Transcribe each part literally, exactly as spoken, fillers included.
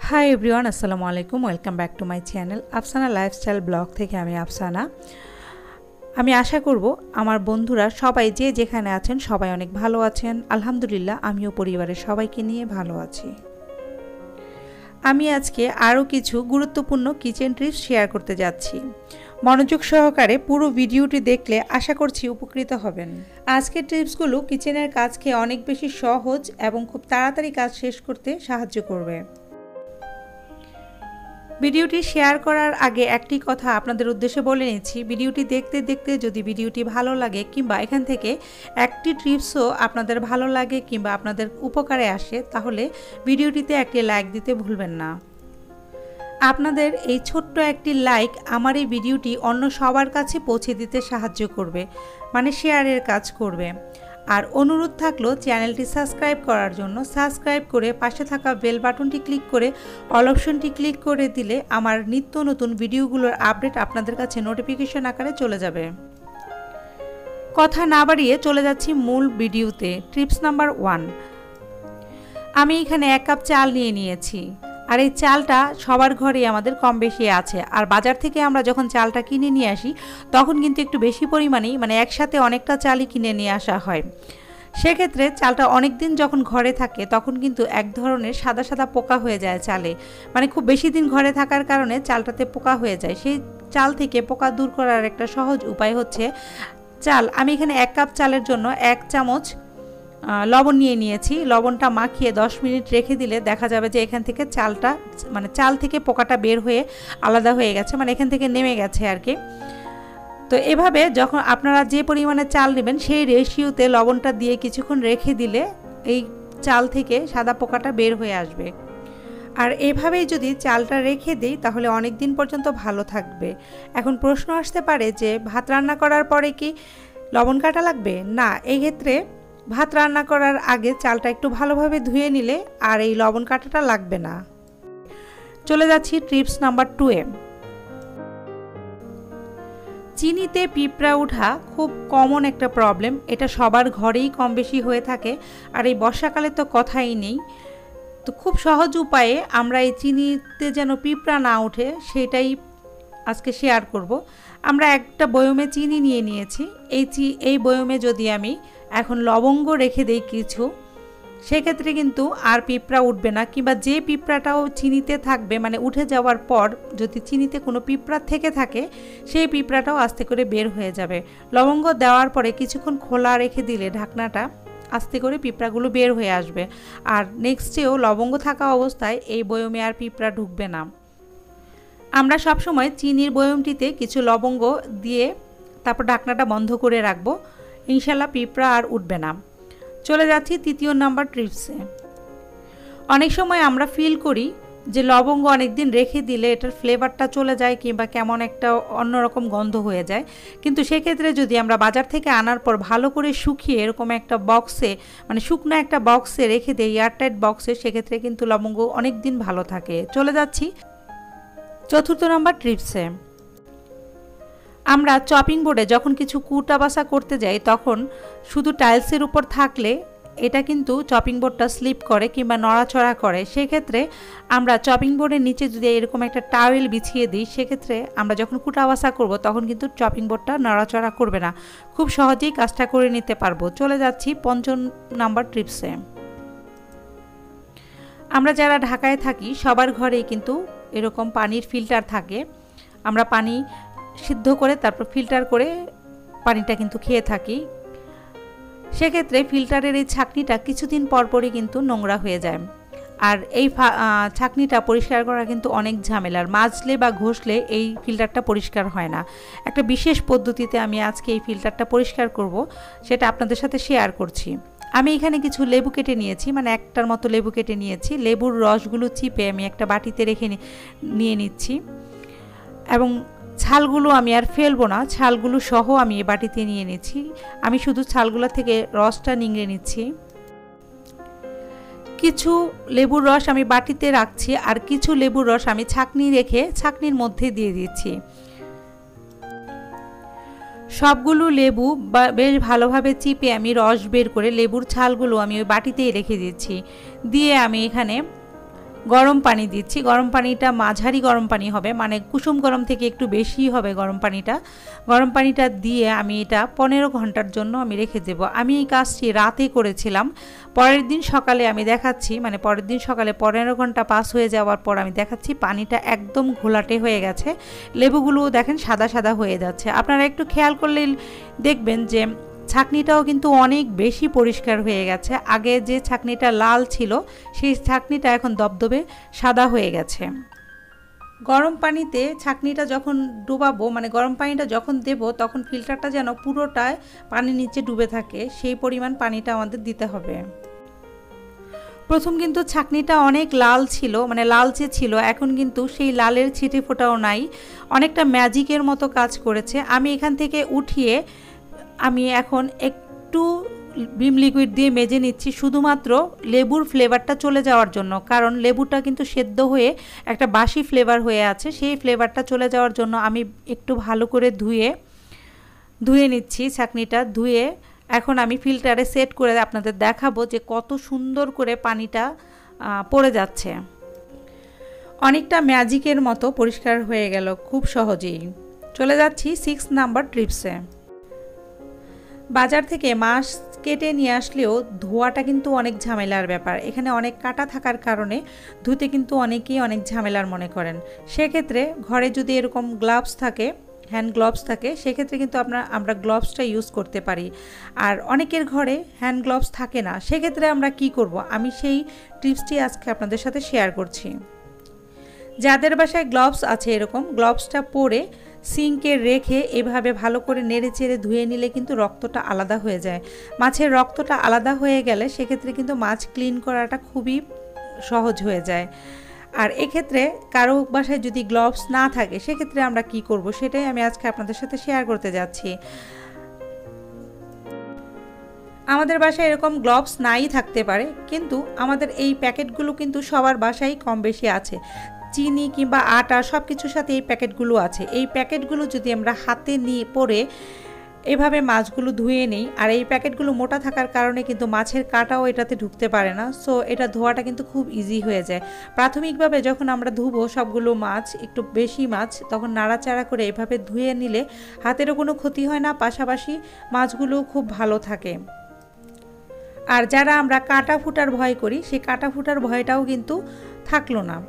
High everyone, আসসালামু আলাইকুম। Welcome back to my channel Afsana lifestyle blog থেকে। আমি আফসানা। আমি আশা করব আমার বন্ধুরা সবাই যে যেখানে আছেন সবাই অনেক ভালো আছেন। আলহামদুলিল্লাহ, আমিও পরিবারের সবাইকে নিয়ে ভালো আছি। আমি আজকে আরও কিছু গুরুত্বপূর্ণ কিচেন টিপস শেয়ার করতে যাচ্ছি। মনোযোগ সহকারে পুরো ভিডিওটি দেখলে আশা করছি উপকৃত হবেন। আজকের টিপসগুলো কিচেনের কাজকে অনেক বেশি সহজ এবং খুব তাড়াতাড়ি কাজ শেষ করতে সাহায্য করবে। ভিডিওটি শেয়ার করার আগে একটি কথা আপনাদের উদ্দেশ্যে বলে নিচ্ছি। ভিডিওটি দেখতে দেখতে যদি ভিডিওটি ভালো লাগে কিংবা এখান থেকে একটি টিপসও আপনাদের ভালো লাগে কিংবা আপনাদের উপকারে আসে, তাহলে ভিডিওটিতে একটি লাইক দিতে ভুলবেন না। আপনাদের এই ছোট্ট একটি লাইক আমার এই ভিডিওটি অন্য সবার কাছে পৌঁছে দিতে সাহায্য করবে, মানে শেয়ারের কাজ করবে। আর অনুরোধ থাকলো চ্যানেলটি সাবস্ক্রাইব করার জন্য। সাবস্ক্রাইব করে পাশে থাকা বেল বাটনটি ক্লিক করে অল অপশনটি ক্লিক করে দিলে আমার নিত্য নতুন ভিডিওগুলোর আপডেট আপনাদের কাছে নোটিফিকেশন আকারে চলে যাবে। কথা না বাড়িয়ে চলে যাচ্ছি মূল ভিডিওতে। Tips number one. আমি এখানে এক কাপ চাল নিয়ে নিয়েছি। আর এই চালটা সবার ঘরেই আমাদের কম বেশি আছে। আর বাজার থেকে আমরা যখন চালটা কিনে নিয়ে আসি তখন কিন্তু একটু বেশি পরিমাণেই, মানে একসাথে অনেকটা চালই কিনে নিয়ে আসা হয়। সেক্ষেত্রে চালটা অনেক দিন যখন ঘরে থাকে তখন কিন্তু এক ধরনের সাদা সাদা পোকা হয়ে যায় চালে, মানে খুব বেশি দিন ঘরে থাকার কারণে চালটাতে পোকা হয়ে যায়। সেই চাল থেকে পোকা দূর করার একটা সহজ উপায় হচ্ছে চাল। আমি এখানে এক কাপ চালের জন্য এক চামচ লবণ নিয়ে নিয়েছি। লবণটা মাখিয়ে দশ মিনিট রেখে দিলে দেখা যাবে যে এখান থেকে চালটা, মানে চাল থেকে পোকাটা বের হয়ে আলাদা হয়ে গেছে, মানে এখান থেকে নেমে গেছে আর কি। তো এভাবে যখন আপনারা যে পরিমাণে চাল নেবেন সেই রেশিওতে লবণটা দিয়ে কিছুক্ষণ রেখে দিলে এই চাল থেকে সাদা পোকাটা বের হয়ে আসবে। আর এভাবেই যদি চালটা রেখে দিই তাহলে অনেক দিন পর্যন্ত ভালো থাকবে। এখন প্রশ্ন আসতে পারে যে ভাত রান্না করার পরে কি লবণ কাটা লাগবে? না, এই ক্ষেত্রে ভাত রান্না করার আগে চালটা একটু ভালোভাবে ধুয়ে নিলে আর এই লবণ কাটাটা লাগবে না। চলে যাচ্ছি টিপস নাম্বার টু এ। চিনিতে পিঁপড়া ওঠা খুব কমন একটা প্রবলেম। এটা সবার ঘরেই কম বেশি হয়ে থাকে। আর এই বর্ষাকালে তো কথাই নেই। তো খুব সহজ উপায়ে আমরা এই চিনিতে যেন পিঁপড়া না ওঠে সেটাই আজকে শেয়ার করব। আমরা একটা বয়মে চিনি নিয়ে নিয়েছি। এই চি এই বয়মে যদি আমি এখন লবঙ্গ রেখে দেই কিছু, সেক্ষেত্রে কিন্তু আর পিঁপড়া উঠবে না। কিংবা যে পিঁপড়াটাও চিনিতে থাকবে, মানে উঠে যাওয়ার পর যদি চিনিতে কোনো পিঁপড়া থেকে থাকে সেই পিঁপড়াটাও আস্তে করে বের হয়ে যাবে। লবঙ্গ দেওয়ার পরে কিছুক্ষণ খোলা রেখে দিলে ঢাকনাটা আস্তে করে পিঁপড়াগুলো বের হয়ে আসবে। আর নেক্সট ডেও লবঙ্গ থাকা অবস্থায় এই বয়মে আর পিঁপড়া ঢুকবে না। আমরা সবসময় চিনির বয়মটিতে কিছু লবঙ্গ দিয়ে তারপর ঢাকনাটা বন্ধ করে রাখবো। ইনশাল্লাহ পিঁপড়া আর উঠবে না। চলে যাচ্ছি তৃতীয় নাম্বার টিপসে। অনেক সময় আমরা ফিল করি যে লবঙ্গ অনেক দিন রেখে দিলে এটার ফ্লেভারটা চলে যায় কিংবা কেমন একটা অন্যরকম গন্ধ হয়ে যায়। কিন্তু সেক্ষেত্রে যদি আমরা বাজার থেকে আনার পর ভালো করে শুকিয়ে এরকম একটা বক্সে, মানে শুকনো একটা বক্সে রেখে দিই, এয়ারটাইট বক্সে, সেক্ষেত্রে কিন্তু লবঙ্গ অনেক দিন ভালো থাকে। চলে যাচ্ছি চতুর্থ নাম্বার টিপসে। আমরা চপিং বোর্ডে যখন কিছু কুটা বাসা করতে যাই তখন শুধু টাইলসের উপর থাকলে এটা কিন্তু চপিং বোর্ডটা স্লিপ করে কিংবা নড়াচড়া করে। সেক্ষেত্রে আমরা চপিং বোর্ডের নিচে যদি এরকম একটা টাওয়েল বিছিয়ে দিই, সেক্ষেত্রে আমরা যখন কুটা বাসা করব তখন কিন্তু চপিং বোর্ডটা নড়াচড়া করবে না। খুব সহজেই কাজটা করে নিতে পারবো। চলে যাচ্ছি পঞ্চম নাম্বার টিপসে। আমরা যারা ঢাকায় থাকি সবার ঘরেই কিন্তু এরকম পানির ফিল্টার থাকে। আমরা পানি সিদ্ধ করে তারপর ফিল্টার করে পানিটা কিন্তু খেয়ে থাকি। সেক্ষেত্রে ফিল্টারের এই ছাঁকনিটা কিছুদিন পরপরই কিন্তু নোংরা হয়ে যায়। আর এই ছাঁকনিটা পরিষ্কার করা কিন্তু অনেক ঝামেলার। মাজলে বা ঘষলে এই ফিল্টারটা পরিষ্কার হয় না। একটা বিশেষ পদ্ধতিতে আমি আজকে এই ফিল্টারটা পরিষ্কার করব, সেটা আপনাদের সাথে শেয়ার করছি। আমি এখানে কিছু লেবু কেটে নিয়েছি, মানে একটার মতো লেবু কেটে নিয়েছি। লেবুর রসগুলো চিপে আমি একটা বাটিতে রেখে নিয়ে নিচ্ছি এবং ছালগুলো আমি আর ফেলবো না, ছালগুলো সহ আমি এই বাটিতে নিয়ে নিচ্ছি। আমি শুধু ছালগুলো থেকে রসটা নিংড়ে নিচ্ছি। কিছু লেবুর রস আমি বাটিতে রাখছি আর কিছু লেবুর রস আমি ছাঁকনি রেখে ছাঁকনির মধ্যে দিয়ে দিচ্ছি। সবগুলো লেবু বেশ ভালোভাবে চিপে আমি রস বের করে লেবুর ছালগুলো আমি ওই বাটিতেই রেখে দিচ্ছি। দিয়ে আমি এখানে গরম পানি দিচ্ছি। গরম পানিটা মাঝারি গরম পানি হবে, মানে কুসুম গরম থেকে একটু বেশি হবে গরম পানিটা। গরম পানিটা দিয়ে আমি এটা পনেরো ঘন্টার জন্য আমি রেখে দেব। আমি এই কাজটি রাতে করেছিলাম। পরের দিন সকালে আমি দেখাচ্ছি, মানে পরের দিন সকালে পনেরো ঘন্টা পাস হয়ে যাওয়ার পর আমি দেখাচ্ছি পানিটা একদম ঘোলাটে হয়ে গেছে। লেবুগুলো দেখেন সাদা সাদা হয়ে যাচ্ছে। আপনারা একটু খেয়াল করলে দেখবেন যে ছাঁকনিটাও কিন্তু অনেক বেশি পরিষ্কার হয়ে গেছে। আগে যে ছাঁকনিটা লাল ছিল সেই ছাঁকনিটা এখন দবদবে সাদা হয়ে গেছে। গরম পানিতে ছাঁকনিটা যখন ডুবাবো, মানে গরম পানিটা যখন দেব, তখন ফিল্টারটা যেন পুরোটায় পানির নিচে ডুবে থাকে সেই পরিমাণ পানিটা আমাদের দিতে হবে। প্রথম কিন্তু ছাঁকনিটা অনেক লাল ছিল, মানে লালচে ছিল, এখন কিন্তু সেই লালের ছিটে ফোটাও নাই, অনেকটা ম্যাজিকের মতো কাজ করেছে। আমি এখান থেকে উঠিয়ে আমি এখন একটু ভিম লিকুইড দিয়ে মেজে নিচ্ছি, শুধুমাত্র লেবুর ফ্লেভারটা চলে যাওয়ার জন্য, কারণ লেবুটা কিন্তু সেদ্ধ হয়ে একটা বাসি ফ্লেভার হয়ে আছে, সেই ফ্লেভারটা চলে যাওয়ার জন্য আমি একটু ভালো করে ধুয়ে ধুয়ে নিচ্ছি ছাঁকনিটা। ধুয়ে এখন আমি ফিল্টারে সেট করে আপনাদের দেখাবো যে কত সুন্দর করে পানিটা পড়ে যাচ্ছে। অনেকটা ম্যাজিকের মতো পরিষ্কার হয়ে গেল খুব সহজেই। চলে যাচ্ছি সিক্স নাম্বার ট্রিপসে। বাজার থেকে মাছ কেটে নিয়ে আসলেও ধোয়াটা কিন্তু অনেক ঝামেলার ব্যাপার। এখানে অনেক কাটা থাকার কারণে ধুতে কিন্তু অনেকেই অনেক ঝামেলার মনে করেন। সেক্ষেত্রে ঘরে যদি এরকম গ্লাভস থাকে, হ্যান্ড গ্লাভস থাকে, সেক্ষেত্রে কিন্তু আমরা আমরা গ্লাভসটা ইউজ করতে পারি। আর অনেকের ঘরে হ্যান্ড গ্লাভস থাকে না, সেক্ষেত্রে আমরা কি করব, আমি সেই টিপসটি আজকে আপনাদের সাথে শেয়ার করছি। যাদের বাসায় গ্লাভস আছে এরকম গ্লাভসটা পরে সিঙ্কে রেখে এভাবে ভালো করে নেড়ে চেড়ে ধুয়ে নিলে কিন্তু রক্তটা আলাদা হয়ে যায়। মাছের রক্তটা আলাদা হয়ে গেলে সেক্ষেত্রে কিন্তু মাছ ক্লিন করাটা খুবই সহজ হয়ে যায়। আর এক্ষেত্রে কারো বাসায় যদি গ্লাভস না থাকে সেক্ষেত্রে আমরা কি করব, সেটাই আমি আজকে আপনাদের সাথে শেয়ার করতে যাচ্ছি। আমাদের বাসায় এরকম গ্লাভস নাই থাকতে পারে, কিন্তু আমাদের এই প্যাকেটগুলো কিন্তু সবার বাসায় কম বেশি আছে। চিনি কিংবা আটা সব কিছুর সাথে এই প্যাকেটগুলো আছে। এই প্যাকেটগুলো যদি আমরা হাতে নিয়ে পরে এভাবে মাছগুলো ধুয়ে নিই, আর এই প্যাকেটগুলো মোটা থাকার কারণে কিন্তু মাছের কাঁটাও এটাতে ঢুকতে পারে না, সো এটা ধোয়াটা কিন্তু খুব ইজি হয়ে যায়। প্রাথমিকভাবে যখন আমরা ধুবো সবগুলো মাছ, একটু বেশি মাছ, তখন নাড়াচাড়া করে এভাবে ধুয়ে নিলে হাতেরও কোনো ক্ষতি হয় না, পাশাপাশি মাছগুলো খুব ভালো থাকে। আর যারা আমরা কাঁটা ফুটার ভয় করি সেই কাঁটা ফুটার ভয়টাও কিন্তু থাকলো না।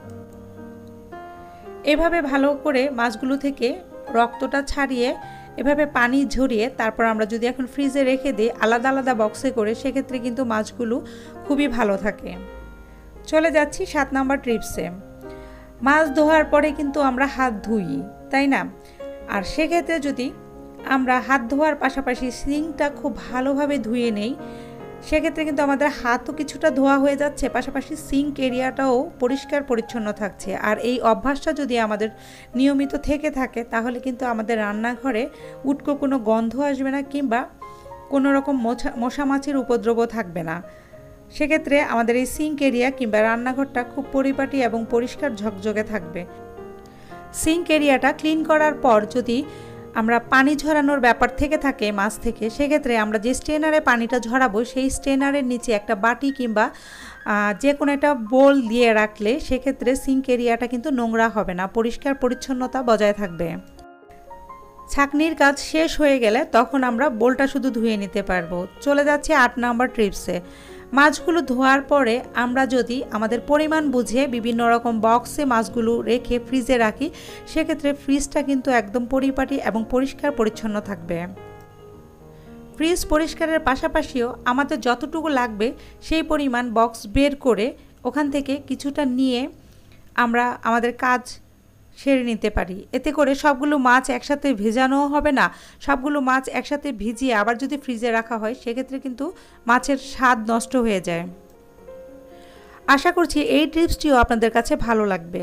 এভাবে ভালো করে মাছগুলো থেকে রক্তটা ছাড়িয়ে এভাবে পানি ঝরিয়ে তারপর আমরা যদি এখন ফ্রিজে রেখে দিই আলাদা আলাদা বক্সে করে, সেক্ষেত্রে কিন্তু মাছগুলো খুবই ভালো থাকে। চলে যাচ্ছি সাত নাম্বার ট্রিপসে। মাছ ধোয়ার পরে কিন্তু আমরা হাত ধুই, তাই না? আর সেক্ষেত্রে যদি আমরা হাত ধোয়ার পাশাপাশি সিঙ্কটা খুব ভালোভাবে ধুয়ে নেই, সেক্ষেত্রে কিন্তু আমাদের হাতও কিছুটা ধোয়া হয়ে যাচ্ছে, পাশাপাশি সিঙ্ক এরিয়াটাও পরিষ্কার পরিচ্ছন্ন থাকছে। আর এই অভ্যাসটা যদি আমাদের নিয়মিত থেকে থাকে তাহলে কিন্তু আমাদের রান্নাঘরে উটকো কোনো গন্ধ আসবে না, কিংবা কোনো রকম মশা মশা মাছির উপদ্রবও থাকবে না। সেক্ষেত্রে আমাদের এই সিঙ্ক এরিয়া কিংবা রান্নাঘরটা খুব পরিপাটি এবং পরিষ্কার ঝকঝকে থাকবে। সিঙ্ক এরিয়াটা ক্লিন করার পর যদি আমরা পানি ঝরানোর ব্যাপার থেকে থাকে মাছ থেকে, সেক্ষেত্রে আমরা যে স্ট্রেনারে পানিটা ঝরাবো সেই স্ট্রেনারের নিচে একটা বাটি কিংবা যে কোনো একটা বোল দিয়ে রাখলে সেক্ষেত্রে সিঙ্ক এরিয়াটা কিন্তু নোংরা হবে না, পরিষ্কার পরিচ্ছন্নতা বজায় থাকবে। ছাঁকনির কাজ শেষ হয়ে গেলে তখন আমরা বোলটা শুধু ধুয়ে নিতে পারবো। চলে যাচ্ছে আট নাম্বার ট্রিপসে। মাছগুলো ধোয়ার পরে আমরা যদি আমাদের পরিমাণ বুঝে বিভিন্ন রকম বক্সে মাছগুলো রেখে ফ্রিজে রাখি, সেক্ষেত্রে ফ্রিজটা কিন্তু একদম পরিপাটি এবং পরিষ্কার পরিচ্ছন্ন থাকবে। ফ্রিজ পরিষ্কারের পাশাপাশিও আমাদের যতটুকু লাগবে সেই পরিমাণ বক্স বের করে ওখান থেকে কিছুটা নিয়ে আমরা আমাদের কাজ সেরে নিতে পারি। এতে করে সবগুলো মাছ একসাথে ভেজানোও হবে না, সবগুলো মাছ একসাথে ভিজিয়ে আবার যদি ফ্রিজে রাখা হয় সেক্ষেত্রে কিন্তু মাছের স্বাদ নষ্ট হয়ে যায়। আশা করছি এই টিপসটিও আপনাদের কাছে ভালো লাগবে।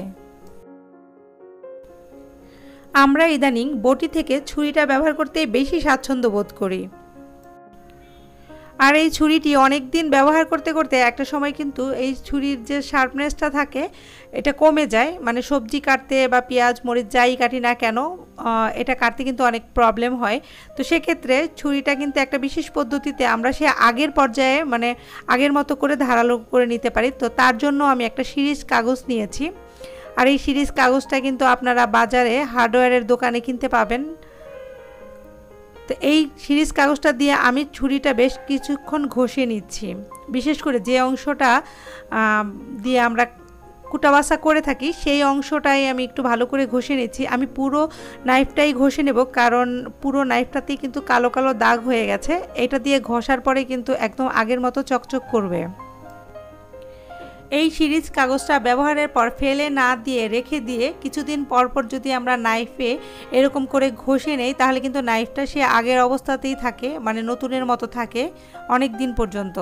আমরা ইদানিং বটি থেকে ছুরিটা ব্যবহার করতে বেশি স্বাচ্ছন্দ্য বোধ করি। আর এই ছুরিটি অনেক দিন ব্যবহার করতে করতে একটা সময় কিন্তু এই ছুরির যে শার্পনেসটা থাকে এটা কমে যায়, মানে সবজি কাটতে বা পেঁয়াজ মরিচ যাই কাটি না কেন এটা কাটতে কিন্তু অনেক প্রবলেম হয়। তো সেক্ষেত্রে ছুরিটা কিন্তু একটা বিশেষ পদ্ধতিতে আমরা সে আগের পর্যায়ে মানে আগের মতো করে ধারালো করে নিতে পারি। তো তার জন্য আমি একটা সিরিজ কাগজ নিয়েছি, আর এই সিরিজ কাগজটা কিন্তু আপনারা বাজারে হার্ডওয়্যারের দোকানে কিনতে পাবেন। তো এই সিরিজ কাগজটা দিয়ে আমি ছুরিটা বেশ কিছুক্ষণ ঘষে নিচ্ছি, বিশেষ করে যে অংশটা দিয়ে আমরা কুটাবাসা করে থাকি সেই অংশটাই আমি একটু ভালো করে ঘষে নিচ্ছি। আমি পুরো নাইফটাই ঘষে নেব, কারণ পুরো নাইফটাতেই কিন্তু কালো কালো দাগ হয়ে গেছে। এটা দিয়ে ঘষার পরে কিন্তু একদম আগের মতো চকচক করবে। এই সিরিজ কাগজটা ব্যবহারের পর ফেলে না দিয়ে রেখে দিয়ে কিছুদিন পর পর যদি আমরা নাইফে এরকম করে ঘষে নেই তাহলে কিন্তু নাইফটা সে আগের অবস্থাতেই থাকে, মানে নতুনের মতো থাকে অনেক দিন পর্যন্ত।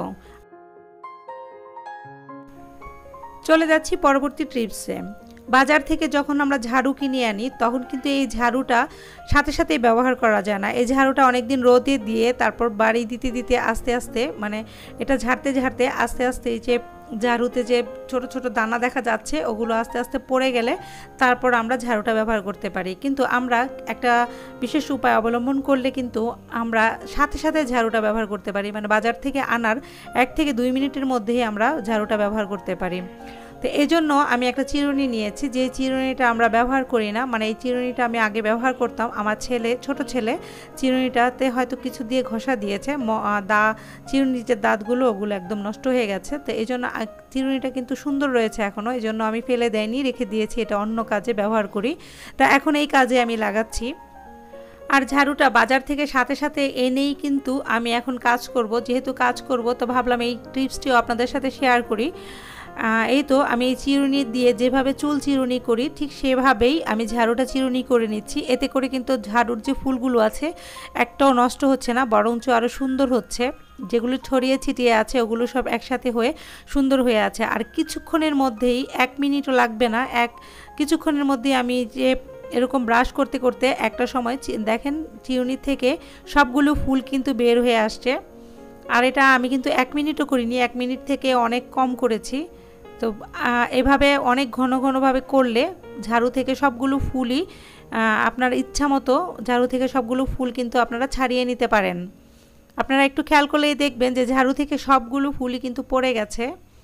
চলে যাচ্ছি পরবর্তী টিপসে। বাজার থেকে যখন আমরা ঝাড়ু কিনে আনি তখন কিন্তু এই ঝাড়ুটা সাথে সাথে ব্যবহার করা যায় না। এই ঝাড়ুটা অনেক দিন রোদে দিয়ে তারপর বাড়ি দিতে দিতে আস্তে আস্তে মানে এটা ঝাড়তে ঝাড়তে আস্তে আস্তে যে ঝাড়ুতে যে ছোট ছোট দানা দেখা যাচ্ছে ওগুলো আস্তে আস্তে পড়ে গেলে তারপর আমরা ঝাড়ুটা ব্যবহার করতে পারি। কিন্তু আমরা একটা বিশেষ উপায় অবলম্বন করলে কিন্তু আমরা সাথে সাথে ঝাড়ুটা ব্যবহার করতে পারি, মানে বাজার থেকে আনার এক থেকে দুই মিনিটের মধ্যেই আমরা ঝাড়ুটা ব্যবহার করতে পারি। তো এই জন্য আমি একটা চিরুনি নিয়েছি, যে চিরুনিটা আমরা ব্যবহার করি না, মানে এই চিরুনিটা আমি আগে ব্যবহার করতাম। আমার ছেলে ছোট ছেলে চিরুনিটাতে হয়তো কিছু দিয়ে ঘষা দিয়েছে, দা চিরুনির যে দাঁতগুলো ওগুলো একদম নষ্ট হয়ে গেছে। তো এই জন্য চিরুনিটা কিন্তু সুন্দর রয়েছে এখনও, এই জন্য আমি ফেলে দেয়নি, রেখে দিয়েছি, এটা অন্য কাজে ব্যবহার করি। তা এখন এই কাজে আমি লাগাচ্ছি। আর ঝাড়ুটা বাজার থেকে সাথে সাথে এনেই কিন্তু আমি এখন কাজ করব। যেহেতু কাজ করব তো ভাবলাম এই টিপসটিও আপনাদের সাথে শেয়ার করি। এই তো আমি এই চিরুনি দিয়ে যেভাবে চুল চিরুনি করি ঠিক সেভাবেই আমি ঝাড়ুটা চিরুনি করে নিচ্ছি। এতে করে কিন্তু ঝাড়ুর যে ফুলগুলো আছে একটাও নষ্ট হচ্ছে না, বরঞ্চ আরও সুন্দর হচ্ছে। যেগুলো ছড়িয়ে ছিটিয়ে আছে ওগুলো সব একসাথে হয়ে সুন্দর হয়ে আছে। আর কিছুক্ষণের মধ্যেই, এক মিনিটও লাগবে না, এক কিছুক্ষণের মধ্যেই আমি যে এরকম ব্রাশ করতে করতে একটা সময় দেখেন চিরুনি থেকে সবগুলো ফুল কিন্তু বের হয়ে আসছে। আর এটা আমি কিন্তু এক মিনিটও করিনি, এক মিনিট থেকে অনেক কম করেছি। তো এভাবে অনেক ঘন ঘনভাবে করলে ঝাড়ু থেকে সবগুলো ফুলই আপনার ইচ্ছা মতো ঝাড়ু থেকে সবগুলো ফুল কিন্তু আপনারা ছাড়িয়ে নিতে পারেন। আপনারা একটু খেয়াল করলেই দেখবেন যে ঝাড়ু থেকে সবগুলো ফুলই কিন্তু পড়ে গেছে।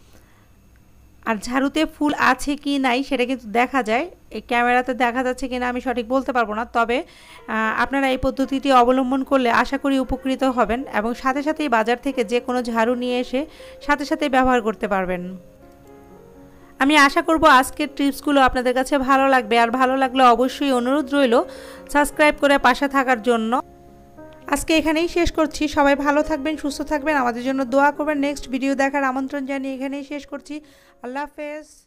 আর ঝাড়ুতে ফুল আছে কি নাই সেটা কিন্তু দেখা যায়, এই ক্যামেরাতে দেখা যাচ্ছে কিনা আমি সঠিক বলতে পারবো না। তবে আপনারা এই পদ্ধতিটি অবলম্বন করলে আশা করি উপকৃত হবেন এবং সাথে সাথেই বাজার থেকে যে কোনো ঝাড়ু নিয়ে এসে সাথে সাথেই ব্যবহার করতে পারবেন। আমি আশা করব আজকের টিপসগুলো আপনাদের কাছে ভালো লাগবে, আর ভালো লাগলে অবশ্যই অনুরোধ রইল সাবস্ক্রাইব করে পাশে থাকার জন্য। আজকে এখানেই শেষ করছি। সবাই ভালো থাকবেন, সুস্থ থাকবেন, আমাদের জন্য দোয়া করবেন। নেক্সট ভিডিও দেখার আমন্ত্রণ জানিয়ে এখানেই শেষ করছি। আল্লাহ হাফেজ।